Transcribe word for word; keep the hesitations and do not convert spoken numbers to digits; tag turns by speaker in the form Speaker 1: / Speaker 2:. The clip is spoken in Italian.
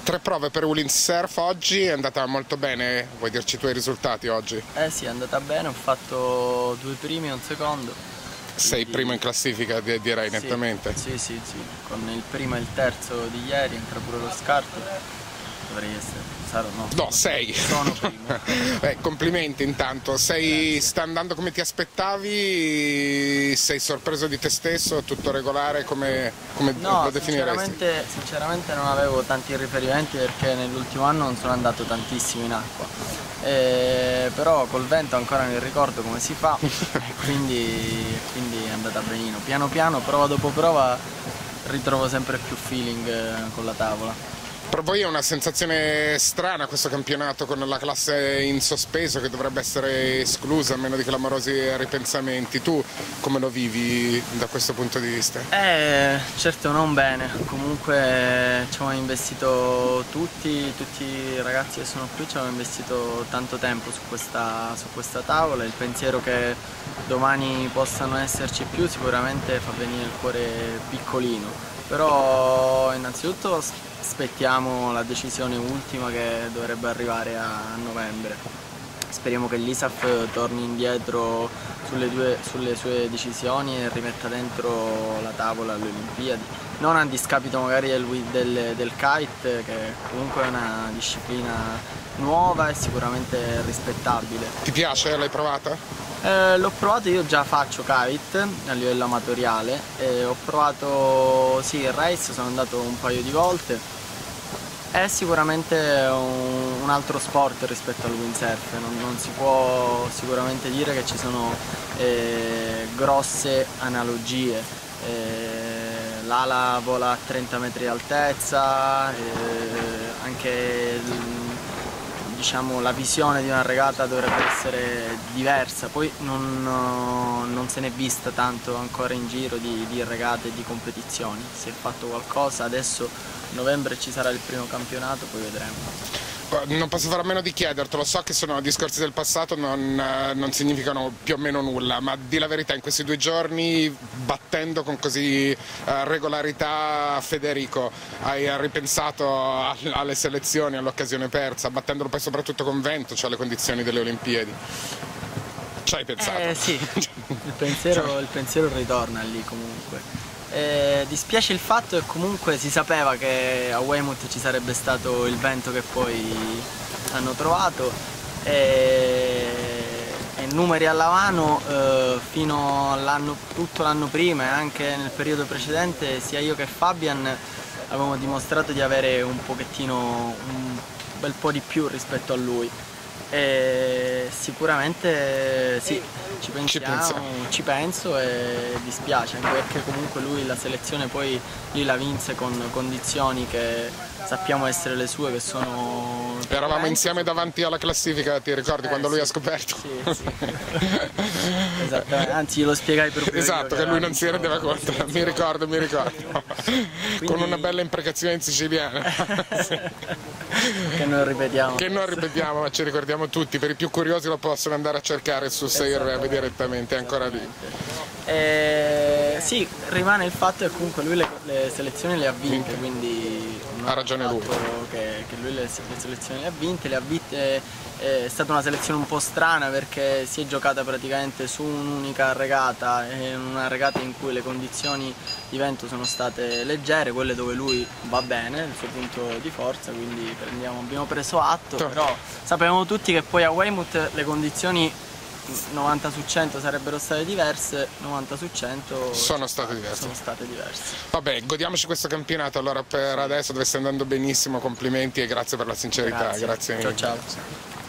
Speaker 1: Tre prove per windsurf oggi, è andata molto bene, vuoi dirci i tuoi risultati oggi?
Speaker 2: Eh sì, è andata bene, ho fatto due primi e un secondo.
Speaker 1: Sei
Speaker 2: Quindi...
Speaker 1: primo in classifica, direi,
Speaker 2: sì,
Speaker 1: nettamente.
Speaker 2: Sì, sì, sì, con il primo e il terzo di ieri entra pure lo scarto, dovrei essere... Sarò, no,
Speaker 1: no, sei.
Speaker 2: Sono primo.
Speaker 1: Beh, complimenti intanto, sei, sta andando come ti aspettavi? Sei sorpreso di te stesso? Tutto regolare? Come, come
Speaker 2: no,
Speaker 1: lo definiresti?
Speaker 2: Sinceramente, sinceramente non avevo tanti riferimenti perché nell'ultimo anno non sono andato tantissimo in acqua, eh, però col vento ancora mi ricordo come si fa e quindi, quindi è andata benino. Piano piano, prova dopo prova, ritrovo sempre più feeling con la tavola.
Speaker 1: Per voi è una sensazione strana questo campionato con la classe in sospeso che dovrebbe essere esclusa a meno di clamorosi ripensamenti. Tu come lo vivi da questo punto di vista?
Speaker 2: Eh, certo non bene, comunque ci abbiamo investito tutti, tutti i ragazzi che sono qui ci abbiamo investito tanto tempo su questa, su questa tavola. Il pensiero che domani possano esserci più sicuramente fa venire il cuore piccolino, però innanzitutto aspettiamo la decisione ultima che dovrebbe arrivare a novembre. Speriamo che l'I S A F torni indietro sulle, due, sulle sue decisioni e rimetta dentro la tavola alle Olimpiadi. Non a discapito magari del, del, del kite, che comunque è una disciplina nuova e sicuramente rispettabile.
Speaker 1: Ti piace? L'hai provata?
Speaker 2: Eh, l'ho provato, io già faccio kite a livello amatoriale, e ho provato sì, il race, sono andato un paio di volte. È sicuramente un, un altro sport rispetto al windsurf, non, non si può sicuramente dire che ci sono eh, grosse analogie. Eh, l'ala vola a trenta metri di altezza, eh, anche diciamo, la visione di una regata dovrebbe essere diversa, poi non, non se n'è vista tanto ancora in giro di, di regate e di competizioni. Si è fatto qualcosa, adesso a novembre ci sarà il primo campionato, poi vedremo.
Speaker 1: Non posso fare a meno di chiedertelo, so che sono discorsi del passato, non, non significano più o meno nulla, ma di la verità in questi due giorni, battendo con così uh, regolarità Federico, hai ripensato alle selezioni, all'occasione persa, battendolo poi soprattutto con vento, cioè alle condizioni delle Olimpiadi? Ci hai pensato?
Speaker 2: Eh sì, il pensiero, il pensiero ritorna lì comunque. Eh, dispiace il fatto che comunque si sapeva che a Weymouth ci sarebbe stato il vento che poi hanno trovato e, e numeri alla mano eh, fino all'anno, tutto l'anno prima e anche nel periodo precedente sia io che Fabian avevamo dimostrato di avere un pochettino un bel po' di più rispetto a lui. E sicuramente sì, ci, pensiamo, ci penso e dispiace, anche perché comunque lui la selezione poi lui la vinse con condizioni che sappiamo essere le sue, che sono...
Speaker 1: Eravamo insieme davanti alla classifica, ti ricordi, eh, quando lui
Speaker 2: sì,
Speaker 1: ha scoperto?
Speaker 2: Sì, sì. Esattamente, anzi glielo spiegai proprio
Speaker 1: esatto,
Speaker 2: io,
Speaker 1: che lui non si rendeva conto, mi ricordo, mi ricordo. Quindi... con una bella imprecazione in siciliano. Sì.
Speaker 2: Che non ripetiamo.
Speaker 1: Che non ripetiamo, ma ci ricordiamo tutti, per i più curiosi lo possono andare a cercare su sei R W direttamente, è ancora lì.
Speaker 2: Eh, sì, rimane il fatto che comunque lui le, le selezioni le ha vinte, quindi
Speaker 1: ha ragione lui.
Speaker 2: Che, che lui le, le selezioni le ha vinte, le ha vinte, è stata una selezione un po' strana perché si è giocata praticamente su un'unica regata, una regata in cui le condizioni di vento sono state leggere, quelle dove lui va bene, il suo punto di forza, quindi prendiamo, abbiamo preso atto, però sapevamo tutti che poi a Weymouth le condizioni novanta su cento sarebbero state diverse, novanta su cento
Speaker 1: sono state diverse.
Speaker 2: Sono state diverse.
Speaker 1: Vabbè, godiamoci questo campionato allora per adesso, dove stai andando benissimo, complimenti e grazie per la sincerità.
Speaker 2: Grazie,
Speaker 1: grazie.
Speaker 2: Ciao ciao.